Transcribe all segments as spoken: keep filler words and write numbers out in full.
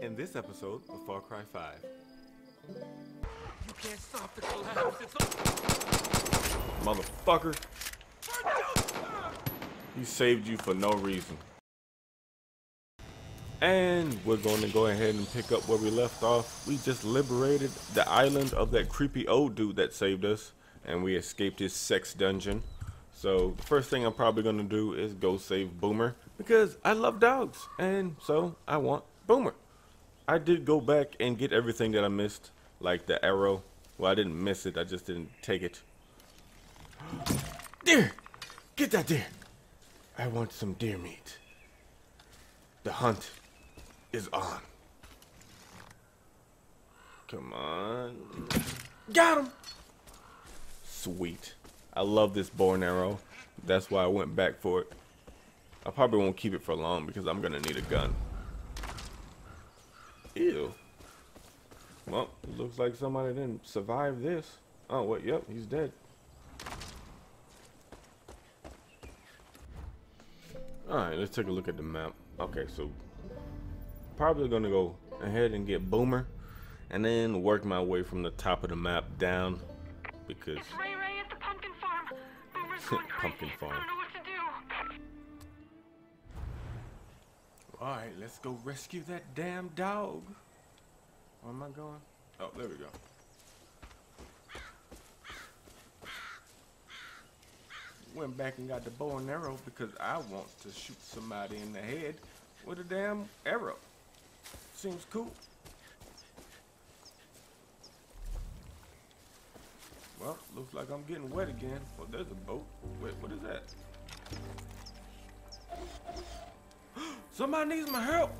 In this episode of Far Cry five. You can't stop the collapse. It's Motherfucker. He saved you for no reason. And we're going to go ahead and pick up where we left off. We just liberated the island of that creepy old dude that saved us, and we escaped his sex dungeon. So the first thing I'm probably going to do is go save Boomer, because I love dogs, and so I want Boomer. I did go back and get everything that I missed, like the arrow. Well, I didn't miss it, I just didn't take it. Deer! Get that deer! I want some deer meat. The hunt is on. Come on. Got him! Sweet. I love this bow and arrow. That's why I went back for it. I probably won't keep it for long because I'm gonna need a gun. Ew. Well, it looks like somebody didn't survive this. Oh, wait, yep, he's dead. Alright, let's take a look at the map. Okay, so probably gonna go ahead and get Boomer and then work my way from the top of the map down because it's Ray Ray at the pumpkin farm. Boomer's going crazy. Pumpkin farm. I don't know what to do. Alright, let's go rescue that damn dog. Where am I going? Oh, there we go. Went back and got the bow and arrow because I want to shoot somebody in the head with a damn arrow. Seems cool. Well, looks like I'm getting wet again. Well, there's a boat. Wait, what is that? Somebody needs my help.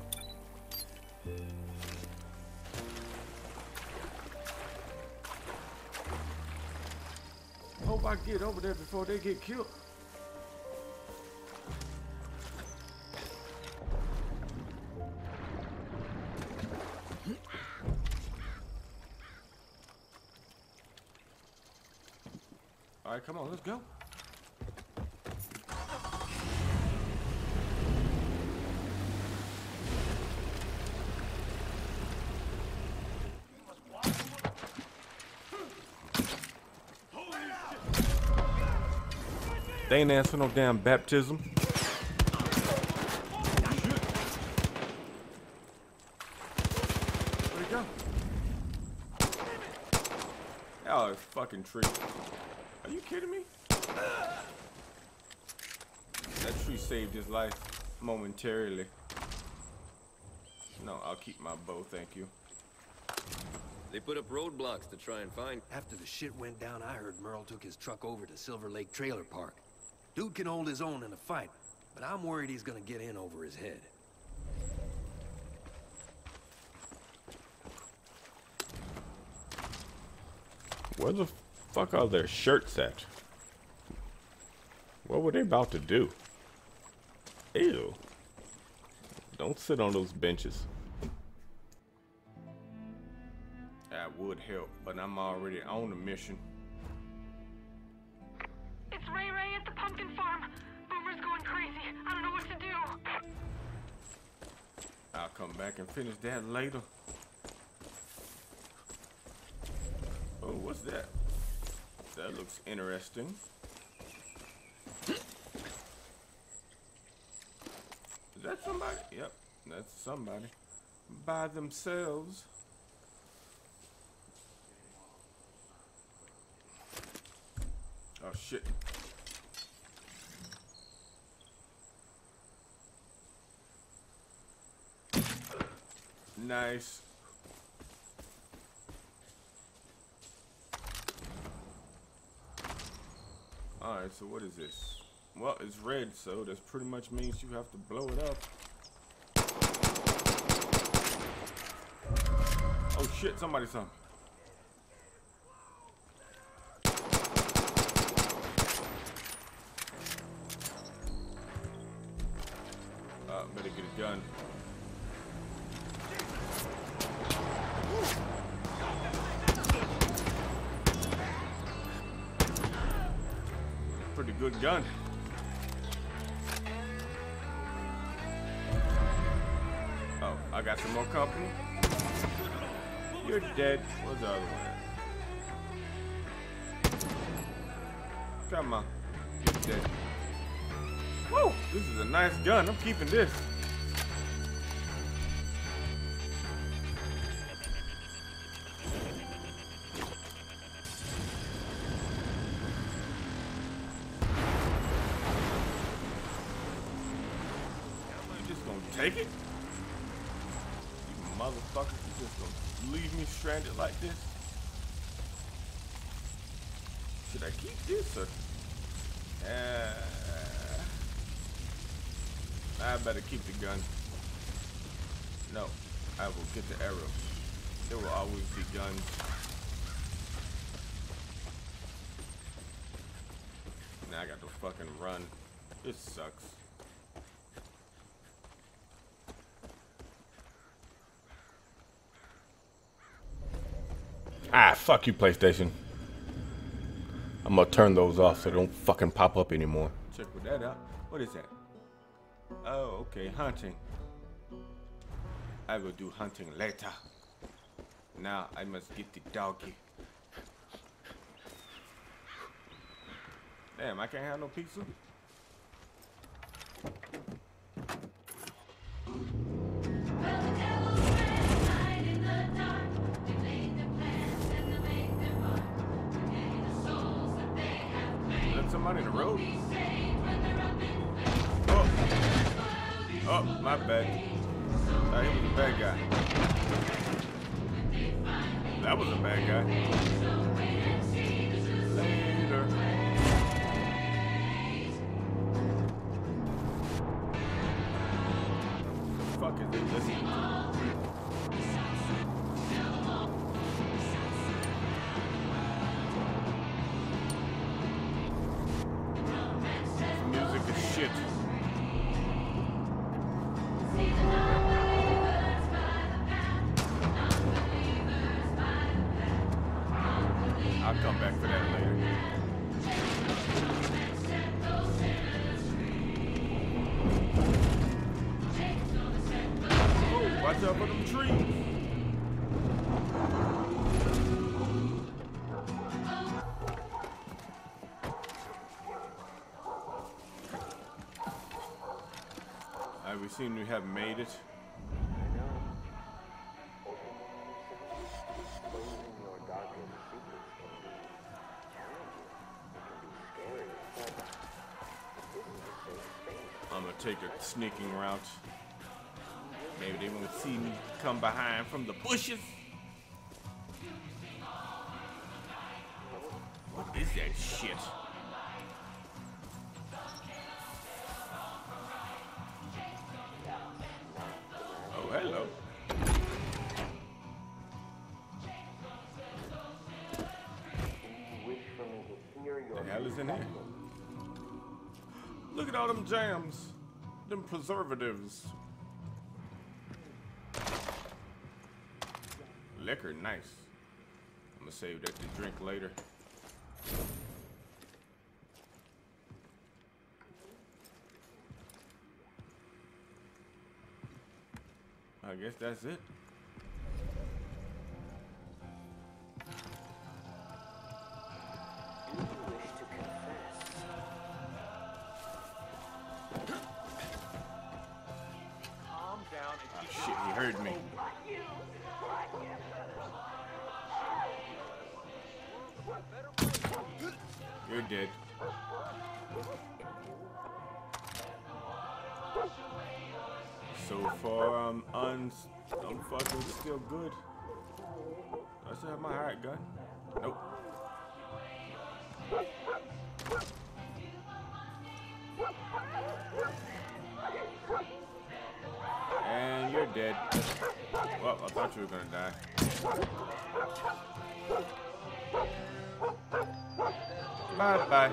Hope I get over there before they get killed. All right, come on, let's go. They ain't asked for no damn baptism. Where'd he go? Oh, it's fucking tree. Are you kidding me? That tree saved his life momentarily. No, I'll keep my bow, thank you. They put up roadblocks to try and find. After the shit went down, I heard Merle took his truck over to Silver Lake Trailer Park. Dude can hold his own in a fight, but I'm worried he's gonna get in over his head. Where the fuck are their shirts at? What were they about to do? Ew. Don't sit on those benches. That would help, but I'm already on a mission. It's Ray Ray at the pumpkin farm. Boomer's going crazy. I don't know what to do. I'll come back and finish that later. Oh, what's that? That looks interesting. Is that somebody? Yep, that's somebody. By themselves. Oh shit. Nice. Alright, so what is this? Well, it's red, so that pretty much means you have to blow it up. Oh shit, somebody saw me. Uh, better get a gun. Pretty good gun. I got got some more company. You're dead. Where's the other one at? Come on. You're dead. Woo! This is a nice gun. I'm keeping this. Take it? You motherfuckers, you just gonna leave me stranded like this? Should I keep this or? Uh, I better keep the gun. No, I will get the arrow. There will always be guns. Now I got to fucking run. This sucks. Ah, fuck you, PlayStation. I'm gonna turn those off so they don't fucking pop up anymore. Check with that out. What is that? Oh, okay, hunting. I will do hunting later. Now I must get the doggy. Damn, I can't have no pizza. Somebody in the road. Oh, oh, my bad. Thought he was a bad guy. That was a bad guy. Later. The fuck is it listening to? Shit. I'll come back for that later. Oh, watch out for them trees. We seem to have made it. I'm gonna take a sneaking route. Maybe they won't see me come behind from the bushes. What is that shit? Hello. The hell is in here? Look at all them jams, them preservatives. Liquor, nice. I'm gonna save that to drink later. I guess that's it. Calm down and Oh shit, he heard me. You're dead. So far, I'm un. I'm fucking still good. I still have my hired gun. Nope. And you're dead. Well, I thought you were gonna die. Bye bye.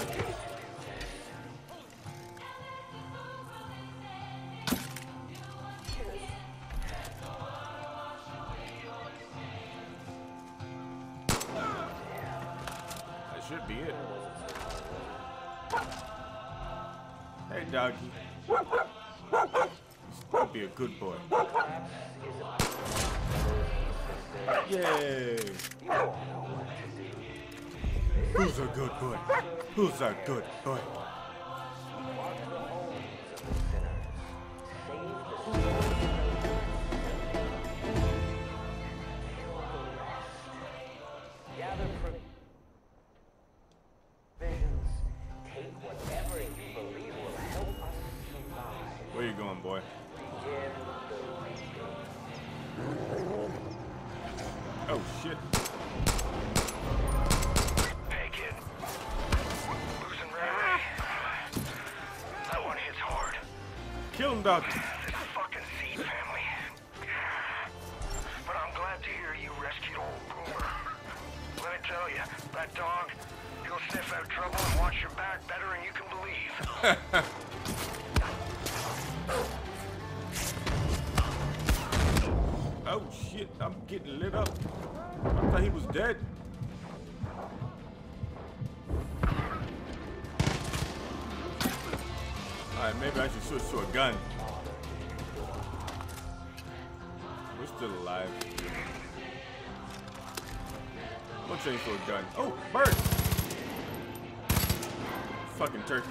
Should be it. Hey, doggy. Stupid. be a good boy. Yay! Who's a good boy? Who's a good boy? Where you going, boy? Oh shit. Hey kid. Losing Ray. That one hits hard. Kill him, dog. This fucking Seed family. But I'm glad to hear you rescued old Boomer. Let me tell you, that dog, he'll sniff out trouble and watch your back better than you can believe. Oh shit, I'm getting lit up. I thought he was dead. Alright, maybe I should switch to a gun. We're still alive. I'm gonna change to a gun. Oh, bird! Fucking turkey.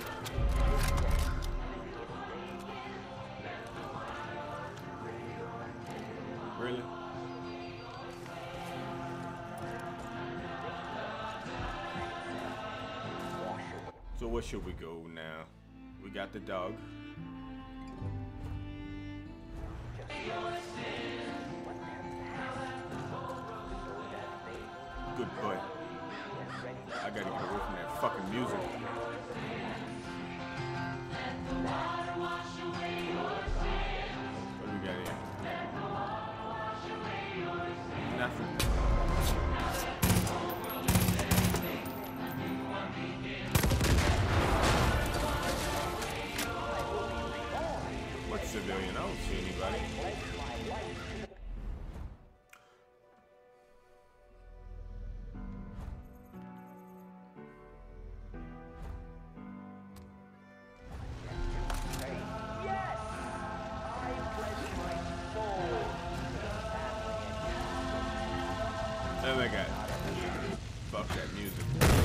Really? So where should we go now? We got the dog. Good boy. I gotta get away from that fucking music. What do we got here? Nothing. What civilian? I don't see anybody. Oh my god. Fuck that music.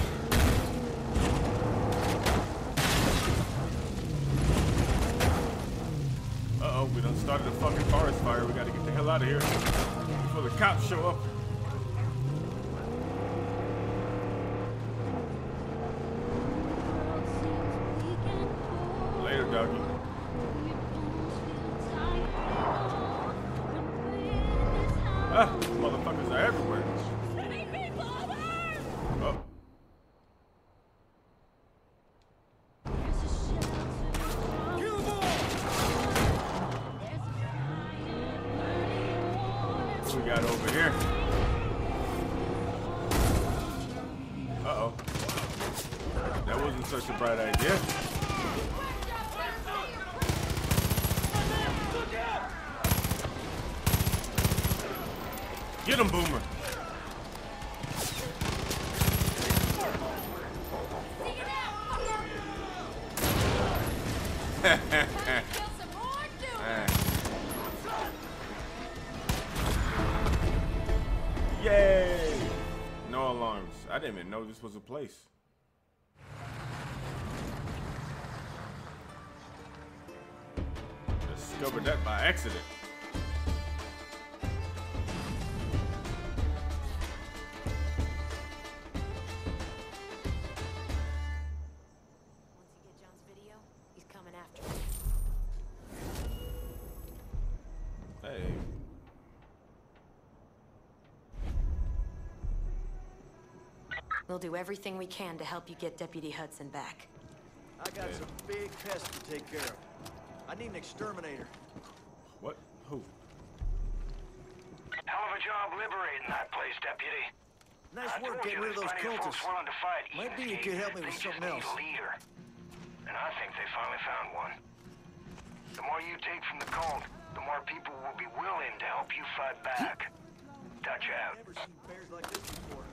Uh-oh, we done started a fucking forest fire. We gotta get the hell out of here before the cops show up. Later, doggy. Ah, motherfuckers are everywhere. Oh. What we got over here? Uh-oh. That wasn't such a bright idea. Get him, Boomer. Yay! No alarms. I didn't even know this was a place. Discovered that by accident. Hey. We'll do everything we can to help you get Deputy Hudson back. I got Yeah. some big pests to take care of. I need an exterminator. What? Who? Hell of a job liberating that place, Deputy. Nice I work told getting you rid of there's those plenty of folks cultists. willing to fight Might be you Eden's could Gate. help me with They just something need else. a leader. And I think they finally found one. The more you take from the cult, the more people will be willing to help you fight back. Touch out. Never seen bears like this before.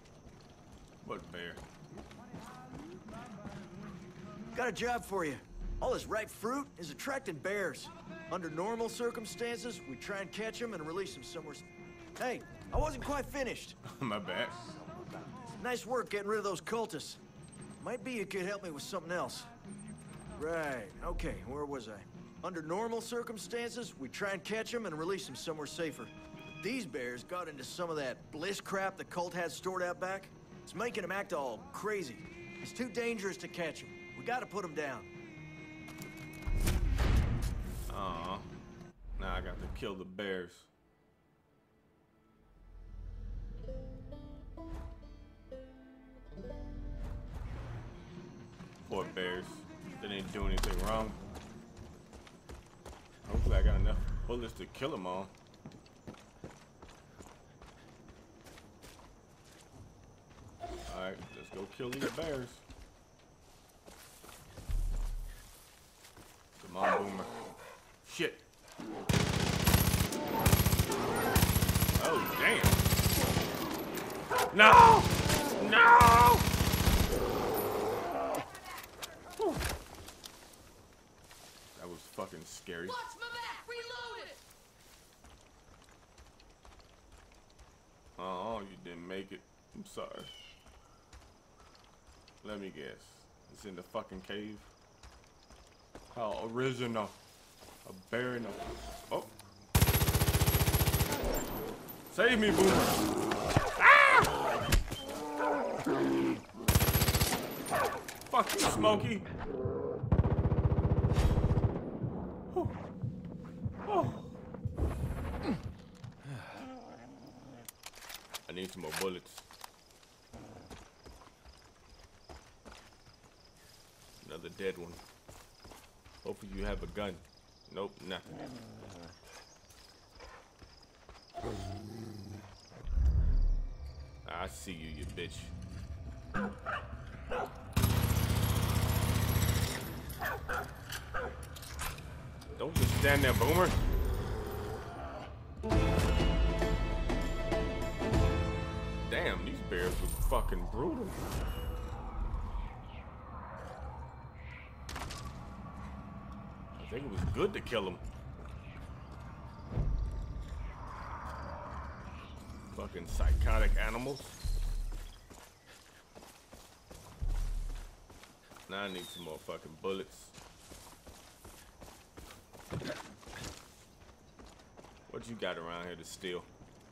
What bear? Got a job for you. All this ripe fruit is attracting bears. Under normal circumstances, we try and catch them and release them somewhere. s- Hey, I wasn't quite finished. My bad. Nice work getting rid of those cultists. Might be you could help me with something else. Right, okay, where was I? Under normal circumstances, we try and catch them and release them somewhere safer. These bears got into some of that bliss crap the cult had stored out back. It's making them act all crazy. It's too dangerous to catch them. We gotta put them down. Aw. Now I got to kill the bears. Poor bears. They didn't do anything wrong. Hopefully I got enough bullets to kill them all. Alright, let's go kill these bears. Come on, Boomer. Shit. Oh, damn. No! No! Whew. That was fucking scary. Watch my back! Reload it! Oh, you didn't make it. I'm sorry. Let me guess. It's in the fucking cave. How original. A bear in a... Oh. Save me, Boomer. Ah! Fuck you, Smokey. Oh. Oh. I need some more bullets. Another dead one. Hopefully you have a gun. Nope, nothing. I see you, you bitch. Don't just stand there, Boomer. Damn, these bears were fucking brutal. I think it was good to kill them. Fucking psychotic animals. Now I need some more fucking bullets. What you got around here to steal?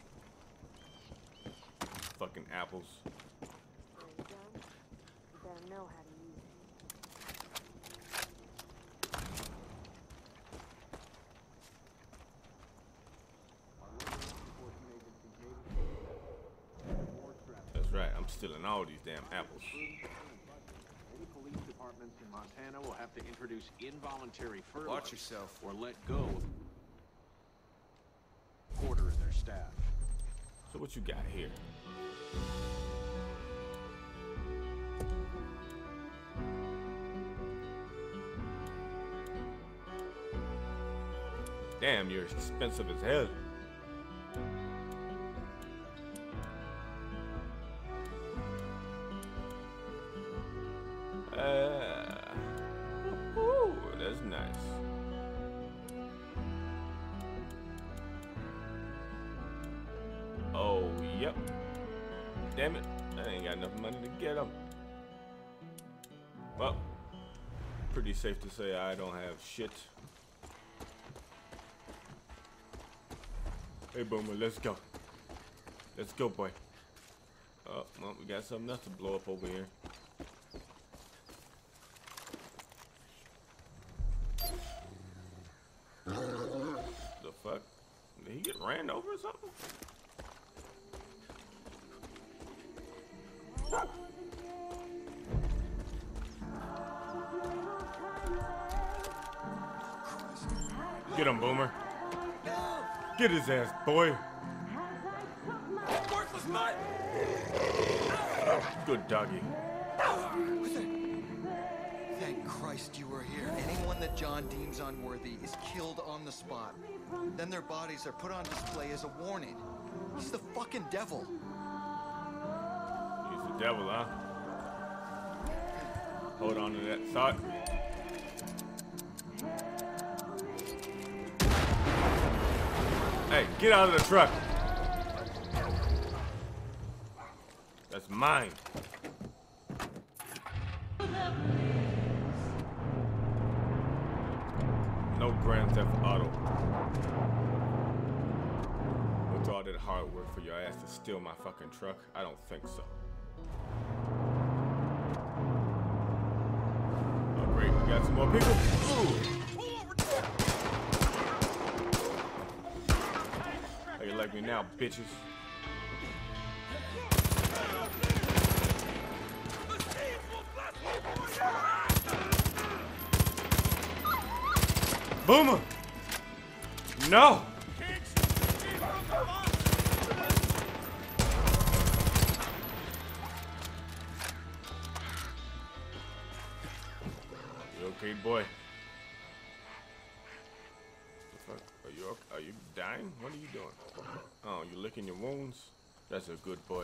Fucking apples. You better know how to use it. That's right, I'm stealing all these damn apples. Any police departments in Montana will have to introduce involuntary furlough. Watch yourself. Or let go of a quarter of their staff. So what you got here? Damn, you're expensive as hell. Uh, ooh, that's nice. Oh, yep. Damn it, I ain't got enough money to get them. Well, pretty safe to say I don't have shit. Hey, Boomer, let's go. Let's go, boy. Oh, well, we got something else to blow up over here. The fuck? Did he get ran over or something? Get him, Boomer. Get his ass, boy. Worthless mutt! Good doggy. Thank Christ you were here. Anyone that John deems unworthy is killed on the spot. Then their bodies are put on display as a warning. He's the fucking devil. He's the devil, huh? Hold on to that thought. Hey, get out of the truck. That's mine. No Grand Theft Auto. With all that hard work for your ass to steal my fucking truck? I don't think so. Oh great, we got some more people. Ooh. How you like me now, bitches? Boomer! No! You okay, boy? Are you okay? Are you dying? What are you doing? Oh, you licking your wounds? That's a good boy.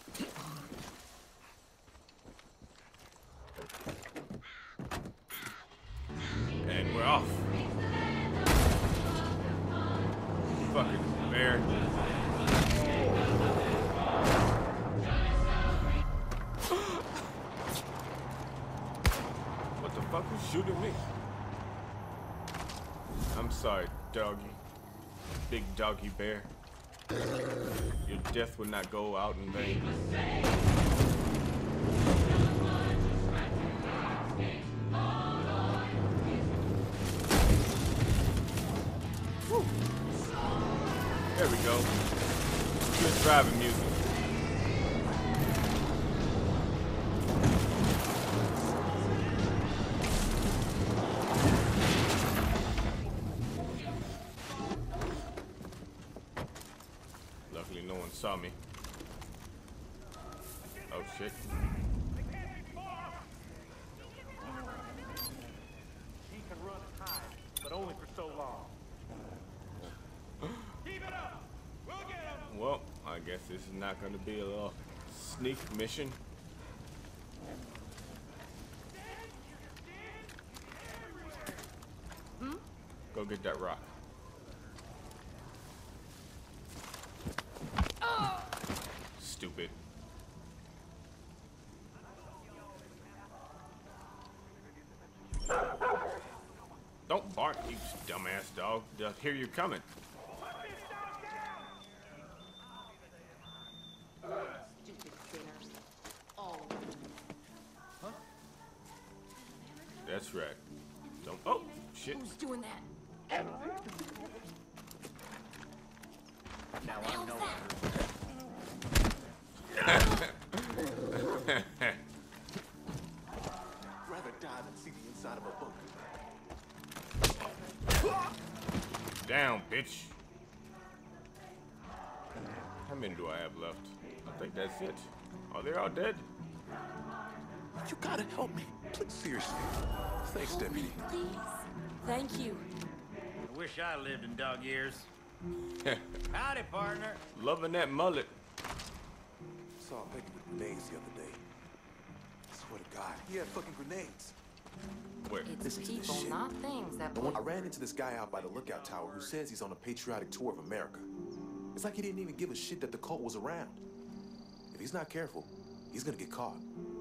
And we're off. Fucking bear. What the fuck was shooting me? I'm sorry, doggy. Big doggy bear. Your death would not go out in vain. Whew. There we go. Good driving music. Luckily no one saw me. Oh shit. He can run and hide, but only for so long. Keep it up! We'll get him! Well, I guess this is not going to be a little sneak mission. Hmm? Go get that rock. Stupid. Don't bark, you dumbass dog. They'll hear you coming. Stupid sinners. All of them. Huh? That's right. Don't. Oh, shit. Who's doing that? Now I know. Rather die than see the inside of a book. Down, bitch. How many do I have left? I think that's it. Oh, they're all dead? You gotta help me. Please, seriously. Thanks, Deputy. Please. Thank you. I wish I lived in dog years. Howdy, partner. Loving that mullet. Saw Peggy with grenades the other day. I swear to God, he had fucking grenades. Where? It's Listen to this people, shit. not things that The one, blow. I ran into this guy out by the lookout tower who says he's on a patriotic tour of America. It's like he didn't even give a shit that the cult was around. If he's not careful, he's gonna get caught.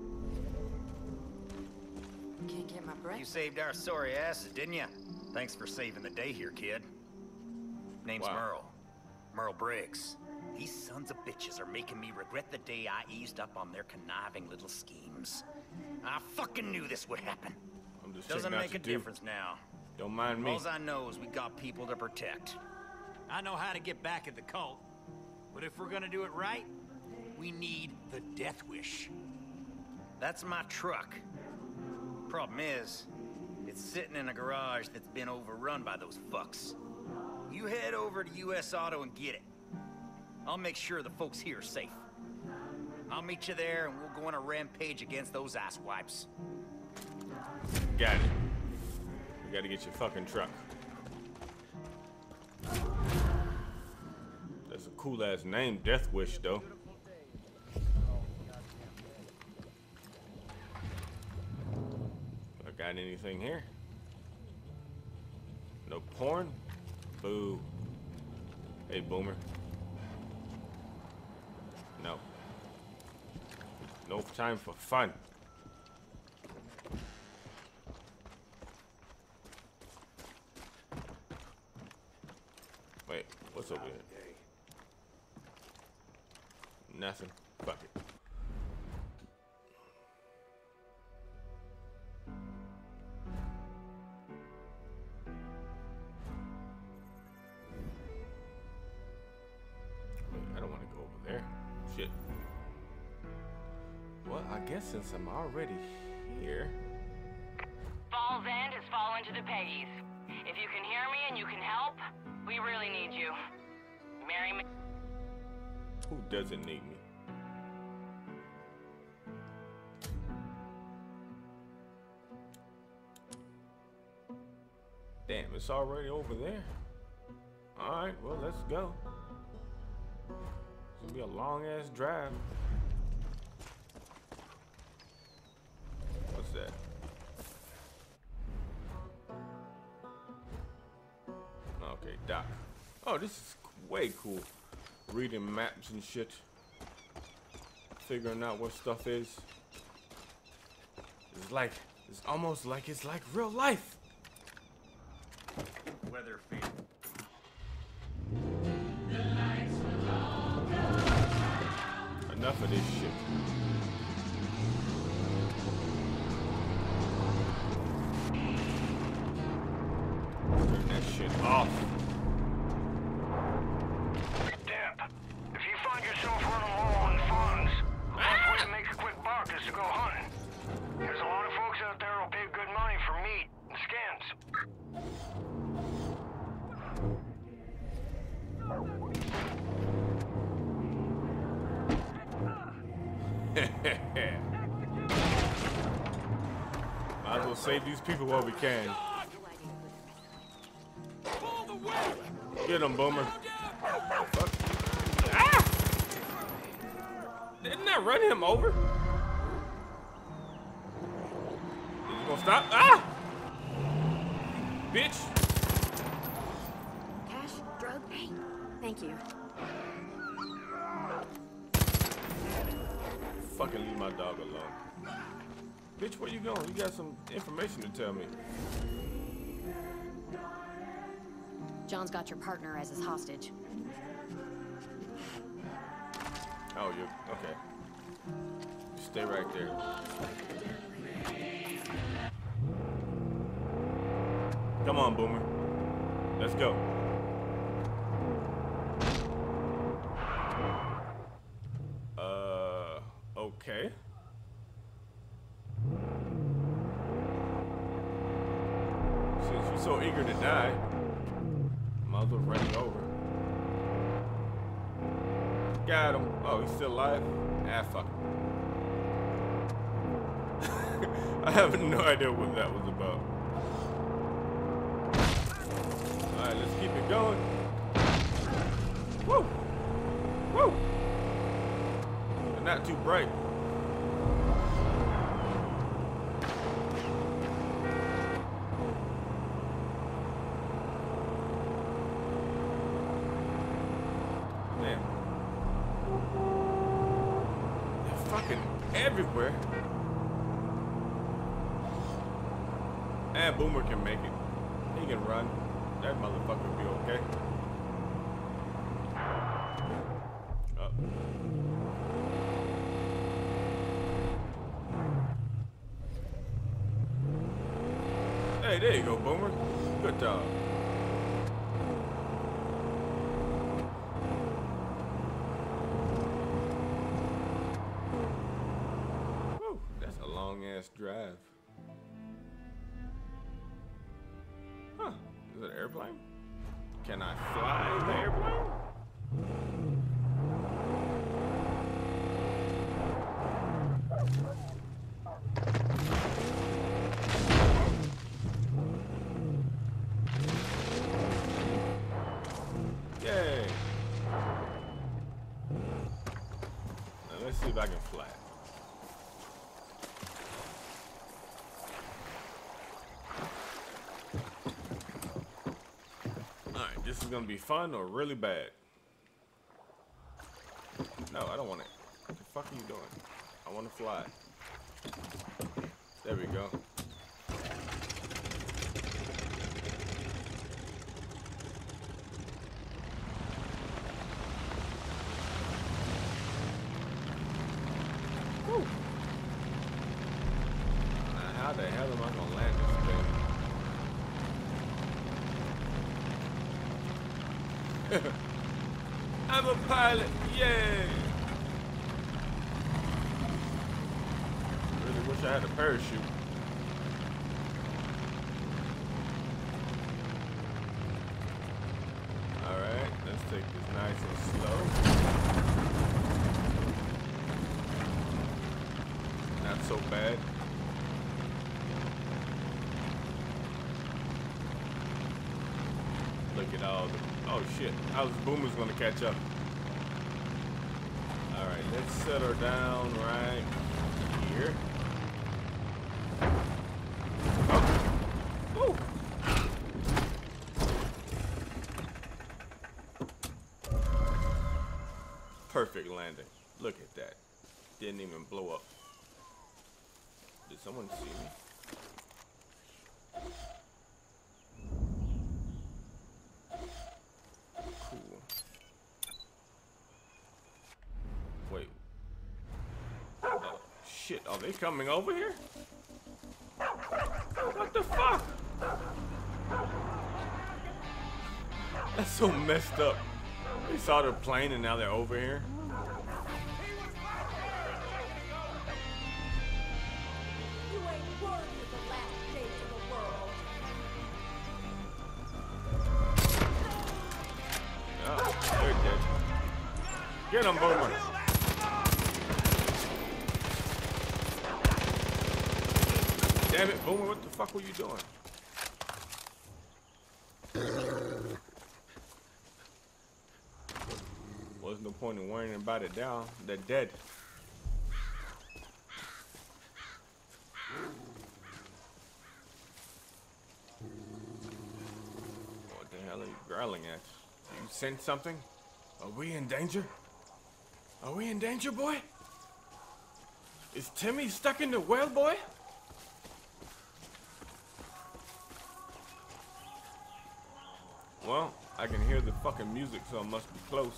Can't get my breath. You saved our sorry asses, didn't you? Thanks for saving the day here, kid. Name's Wow. Merle. Merle Briggs. These sons of bitches are making me regret the day I eased up on their conniving little schemes. I fucking knew this would happen. I'm just Doesn't checking out make your a dude. difference now. Don't mind me. All I know is we got people to protect. I know how to get back at the cult. But if we're gonna do it right, we need the Death Wish. That's my truck. Problem is, it's sitting in a garage that's been overrun by those fucks. You head over to U S Auto and get it. I'll make sure the folks here are safe. I'll meet you there and we'll go on a rampage against those asswipes. Got it. We gotta get your fucking truck. That's a cool ass name, Death Wish, though. I got anything here? No porn? Boo. Hey, Boomer. No. No time for fun. Wait, what's over here? Nothing. Fuck it. Wait, I don't want to go over there. Shit. Well, I guess since I'm already here. Falls End has fallen to the Peggies. If you can hear me and you can help, we really need you. Marry me. Who doesn't need me? Damn, it's already over there. Alright, well, let's go. It's gonna be a long ass drive. What's that? Okay, dock. Oh, this is way cool. Reading maps and shit. Figuring out what stuff is. It's like, it's almost like it's like real life. Weatherfield. Enough of this shit. Turn that shit off. Dep, if you find yourself running low on funds, the best way to make a quick buck is to go hunting. There's a lot of folks out there who'll pay good money for meat and skins. Might as well save these people while we can. Get him, Boomer. Fuck. Ah! Didn't that run him over? Is he gonna stop? Ah! Bitch! Cash? Drug? Hey, thank you. Fucking leave my dog alone. Bitch, where you going? You got some information to tell me. John's got your partner as his hostage. Oh, you okay. Stay right there. Come on, Boomer. Let's go. Uh, okay. Since you're so eager to die, might as well run you over. Got him. Oh, he's still alive? Ah, fuck him. I have no idea what that was about. Alright, let's keep it going. Woo! Woo! But not too bright. Damn. They're fucking everywhere. And Boomer can make it. He can run. That motherfucker will be okay. Oh. Hey, there you go, Boomer. Good job. Whew, that's a long ass drive. Huh, is it an airplane? Can I fly in the airplane? Yay! Now let's see if I can fly. Alright, this is gonna be fun or really bad. No, I don't want it. What the fuck are you doing? I want to fly. There we go. Woo. Now, how the hell am I gonna land this thing? I'm a pilot, yay! Really wish I had a parachute. Alright, let's take this nice and slow. Not so bad. Look at all the... Oh shit, how's Boomer's gonna catch up? Alright, let's set her down right here. Oh. Woo. Perfect landing. Look at that. Didn't even blow up. Did someone see me? Wait. Oh, shit. Are they coming over here? What the fuck? That's so messed up. They saw their plane and now they're over here. You ain't worthy of the last stage of the world. Oh, they're dead. Get him, Boomer. Damn it, Boomer, what the fuck were you doing? Wasn't no point in worrying about it down. They're dead. What the hell are you growling at? You sense something? Are we in danger? Are we in danger, boy? Is Timmy stuck in the well, boy? Well, I can hear the fucking music, so it must be close.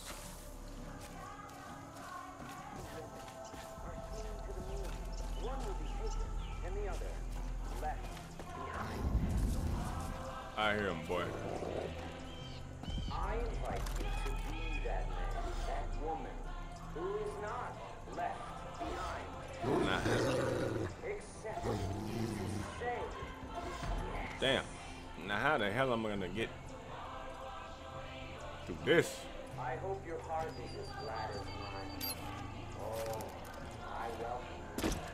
I hear him, boy. I invite you to be that man, that woman, who is not left behind. Nah. Except to say, Damn. Now how the hell am I gonna get through this? I hope your heart is as glad as mine. Oh, I welcome you.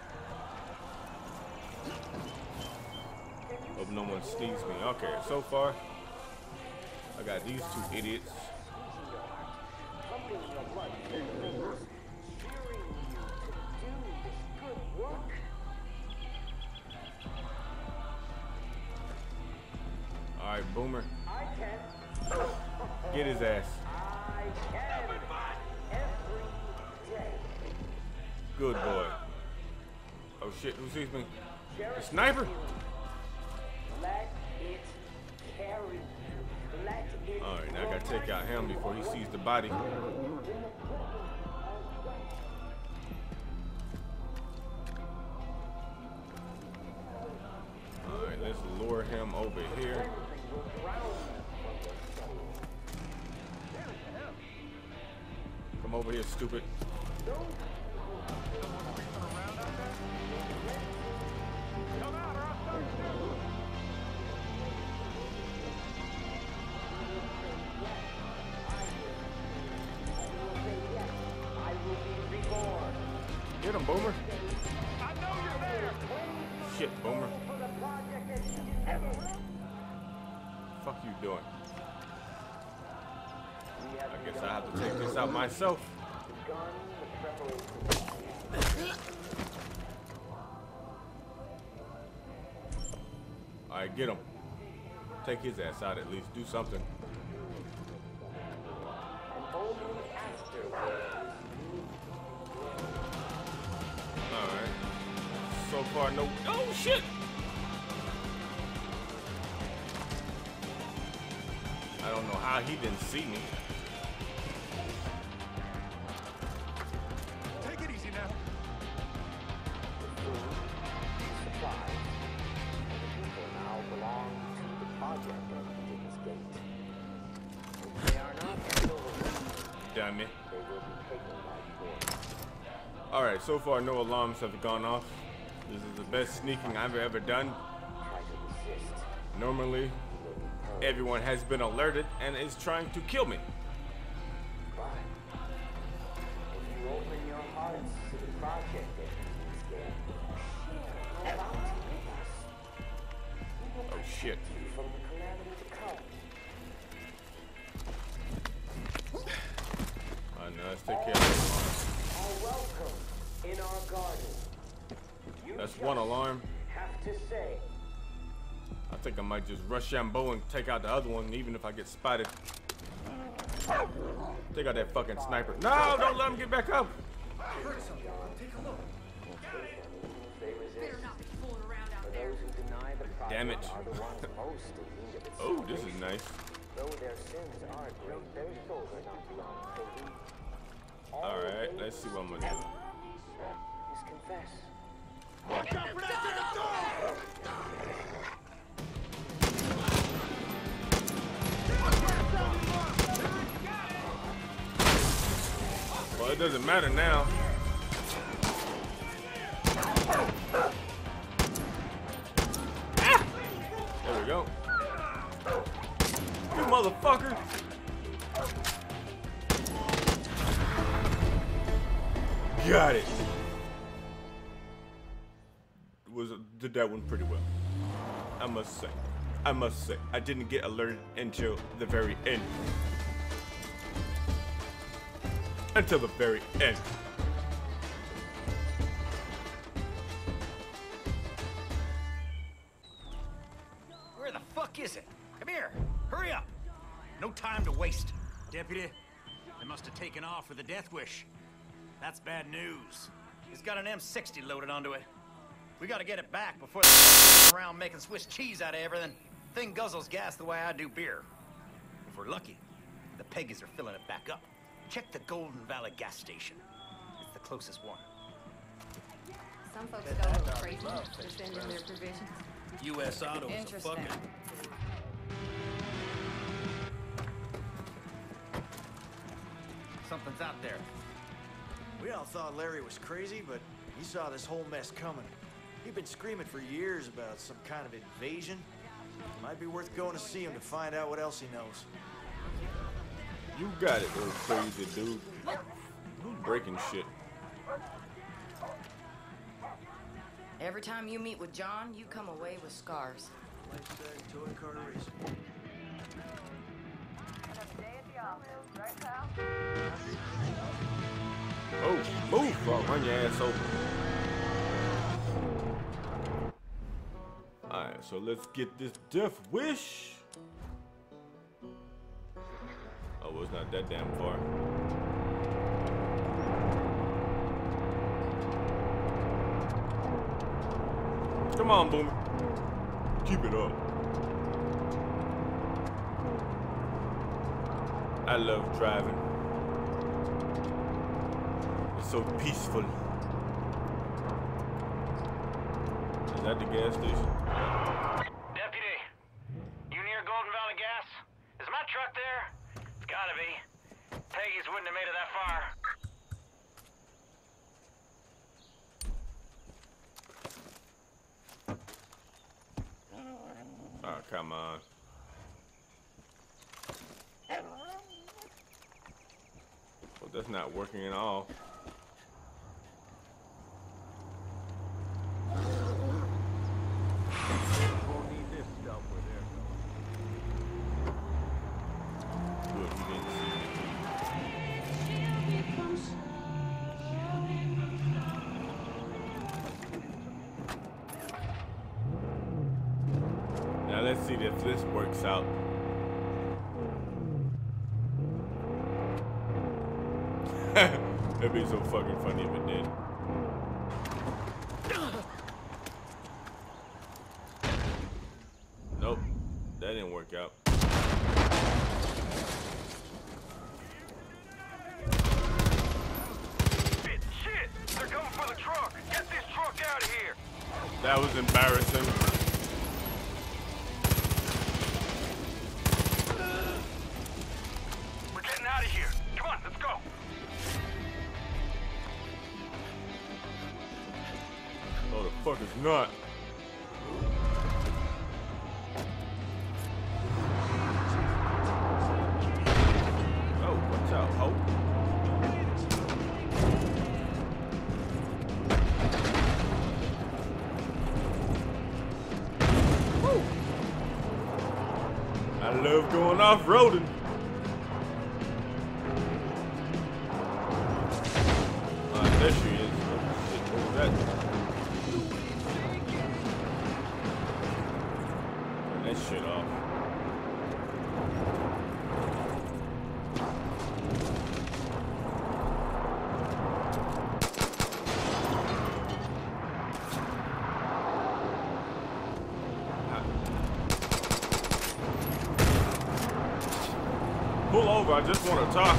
Hope no one sneaks me. Okay, so far, I got these two idiots. Pumping your blood to your veins, cheering you to do this good work. All right, Boomer. I can. Get his ass. I can. Every day. Good boy. Oh shit, who sees me? The sniper? Let it carry you. Let it. Alright, now I gotta take out him before he sees the body. Alright, let's lure him over here. Come over here, stupid. Get him, Boomer. I know you're there. Shit, Boomer. Fuck you doing? I guess I have to take this out myself. Alright, get him. Take his ass out at least. Do something. far, no. Oh shit! I don't know how he didn't see me. Take it easy now. The food, the supplies, and the people now belong to the project of King's Gate. If they are not still released, Damn it. they will be taken by force. Alright, so far no alarms have gone off. This is the best sneaking I've ever done. Try to resist. Normally, everyone has been alerted and is trying to kill me. But if you open your hearts to the project of King's Gate, allow it to with us. We will Oh shit. protect you from the calamity to come. Alright, now let's take care of this Are welcome in our garden. You alarm. That's just one alarm. have to say. I think I might just rush Shambo and take out the other one, even if I get spotted. Take out that fucking sniper. No, don't let him get back up. I heard something. Take a look. They resist. Better not be fooling around out For there. those who deny the project Damn it. are the ones most in need of its Oh, this is salvation. nice. Though their sins are great, their souls are not beyond pity. All Alright, they let's see what I'm gonna do. is confess. Well, it doesn't matter now. Ah! There we go. You motherfucker! Got it. Was did that one pretty well, I must say. I must say, I didn't get alerted until the very end. Until the very end. Where the fuck is it? Come here. Hurry up. No time to waste. Deputy, they must have taken off with the Death Wish. That's bad news. He's got an M sixty loaded onto it. We gotta get it back before they start around making Swiss cheese out of everything. Thing guzzles gas the way I do beer. If we're lucky, the Peggies are filling it back up. Check the Golden Valley gas station. It's the closest one. Some folks go a little crazy for sending their provisions. U S Auto is a Interesting. fucking... Something's out there. We all thought Larry was crazy, but he saw this whole mess coming. He'd been screaming for years about some kind of invasion. Might be worth going to see him to find out what else he knows. You got it, little crazy dude. You breaking shit. Every time you meet with John, you come away with scars. Hashtag toy car racing. Oh, move, I'll run your ass over. Alright, so let's get this Death Wish. Oh, well, it's not that damn far. Come on, Boomer. Keep it up. I love driving. It's so peaceful. Is that the gas station? Deputy, you near Golden Valley Gas? Is my truck there? It's gotta be. Peggy's wouldn't have made it that far. Oh, come on. Well, that's not working at all. Won't need this stuff where they're going. Good, you didn't see me. Now let's see if this works out. It'd be so fucking funny if it did. That was embarrassing. We're getting out of here. Come on, let's go. Oh, the fuck is not. Oh, watch out, Hope. Woo. I love going off-roading. Ah, there she is. Oh, shit, what was that? Turn that shit off. Pull over, I just want to talk.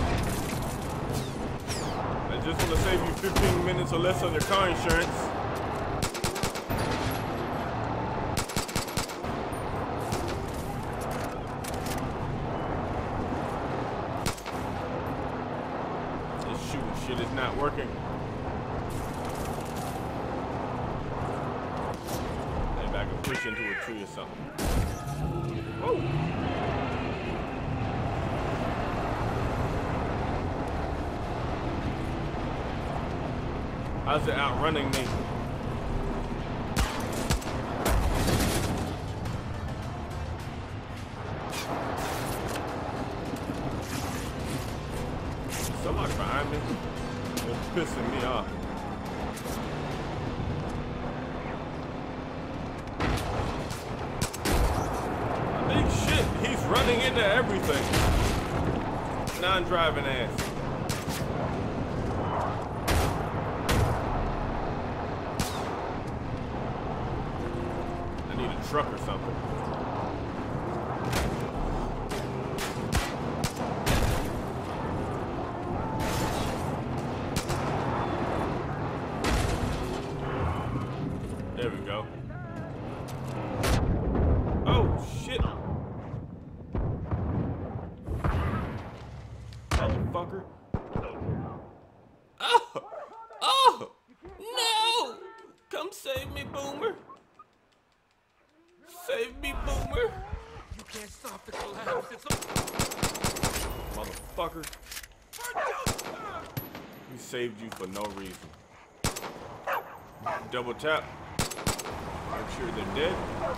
I just want to save you fifteen minutes or less on your car insurance. This shooting shit is not working. Maybe I can push into a tree or something. Whoa! How's it outrunning me? Somebody behind me. They're pissing me off. Big shit, he's running into everything. Non-driving ass. Truck or something. There we go. Oh shit! Motherfucker! Oh! Oh! No! Come save me, Boomer! Save me, Boomer! You can't stop the collapse. It's a... Motherfucker. We saved you for no reason. Double tap. Make sure they're dead.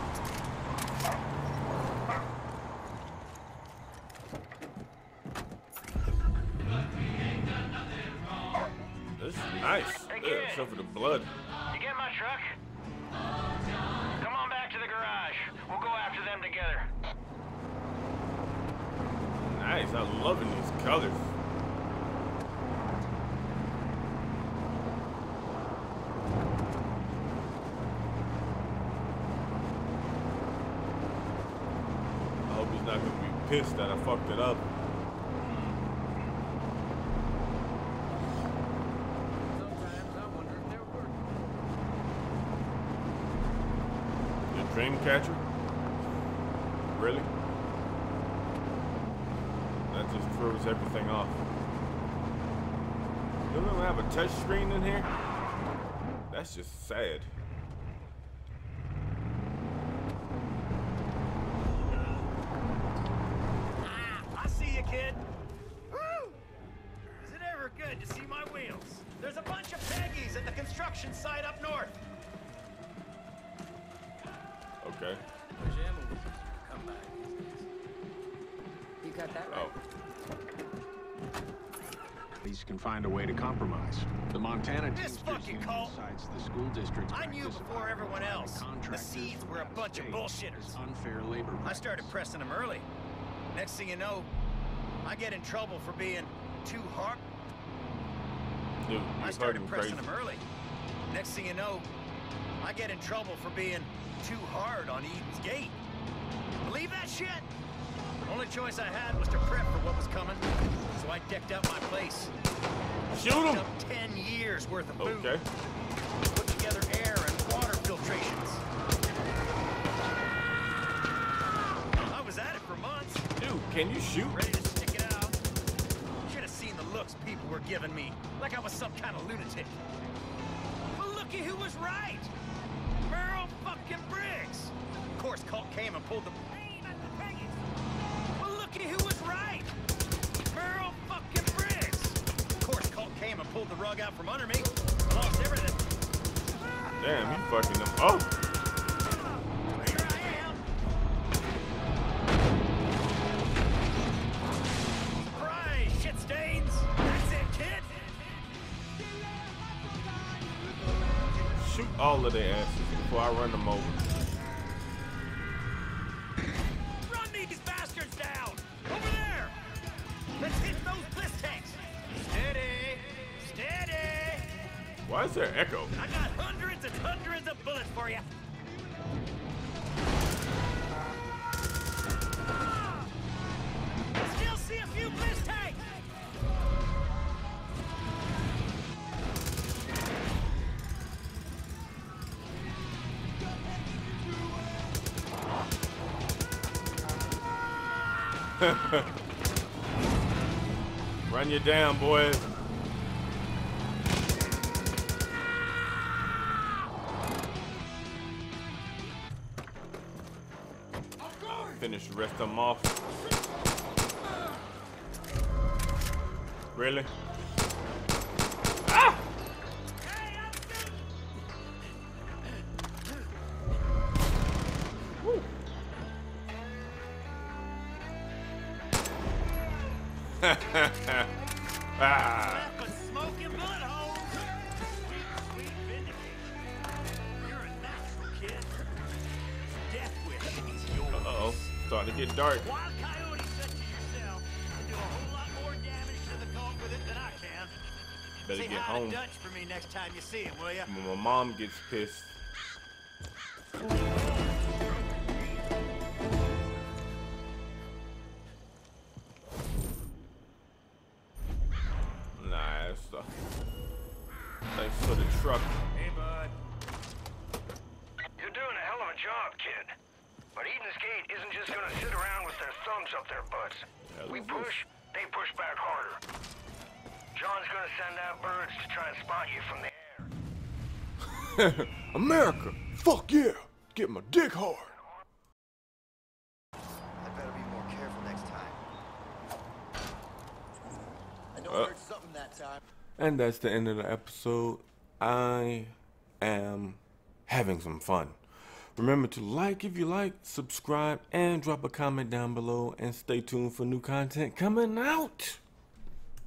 This is nice. Hey, Yeah, kid. except for the blood. You get my truck? Come on back to the garage. We'll go after them together. Nice. I'm loving these colors. I hope he's not gonna be pissed that I fucked it up. Dreamcatcher? Really? That just throws everything off. You don't even have a touch screen in here? That's just sad. I see you, kid. Woo! Is it ever good to see my wheels? There's a bunch of Peggies at the construction site up north. Okay. You got that right. Oh. Police can find a way to compromise. The Montana This fucking cult. decides the school district's I knew practice of before everyone hiring else. The contractors Seeds were a from bunch of state bullshitters. is unfair labor I practice. started pressing them early. Next thing you know, I get in trouble for being too hard. Dude, I you're started fucking pressing crazy. them early. Next thing you know, I get in trouble for being too hard on Eden's Gate. Believe that shit? Only choice I had was to prep for what was coming, so I decked out my place. Shoot him! Up ten years worth of food. Okay. Put together air and water filtration Can you shoot? Ready to stick it out? Should have seen the looks people were giving me, like I was some kind of lunatic. But looky who was right. Merle fucking Briggs. Of course, Colt came and pulled the pain at the Peggies. But looky who was right. Merle fucking Briggs. Of course, Colt came and pulled the rug out from under me. I lost everything. Damn, he fucking them. Oh. Here I am. Surprise, shit stains. That's it, kid. Shoot all of their asses before I run them over. Run these bastards down. Over there. Let's hit those bliss tanks. Steady. Steady. Why is there echo? I got hundreds and hundreds of bullets for you. Still see a few bliss tanks. Run you down, boys. Finish the rest of them off. Really? Ah! Woo. Ah. Smoking bullet holes. Sweet, sweet vindication. You're a natural kid. Death wish is yours. Uh-oh. Starting to get dark. Wild Coyote such as yourself can do a whole lot more damage to the cult with it than I can. Better Say get hi home. to Dutch for me next time you see him, will ya? When my mom gets pissed. Nice. Thanks for the truck. Hey, bud. You're doing a hell of a job, kid. But Eden's Gate isn't just gonna sit around with their thumbs up their butts. We push, they push back harder. John's gonna send out birds to try and spot you from the air. America! Fuck yeah! Get my dick hard! I better be more careful next time. I know Uh. I heard something that time. And that's the end of the episode. I am having some fun. Remember to like if you like, subscribe, and drop a comment down below, and stay tuned for new content coming out.